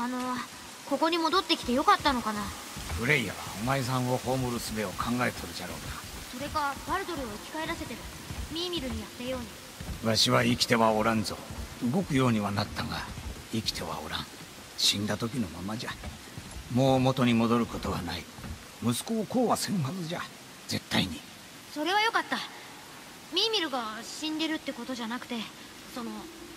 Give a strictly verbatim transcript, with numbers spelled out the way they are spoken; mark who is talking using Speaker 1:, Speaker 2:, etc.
Speaker 1: あのここに戻ってきてよかったのかな。
Speaker 2: フレイヤはお前さんを葬る術を考えとるじゃろう
Speaker 1: それかバルドルを生き返らせてる。ミーミルにやったように。
Speaker 2: な。わしは生きてはおらんぞ。動くようにはなったが生きてはおらん。死んだ時のままじゃ。もう元に戻ることはない。息子をこうはせんはずじゃ、絶対に。
Speaker 1: それはよかった。ミーミルが死んでるってことじゃなくて、その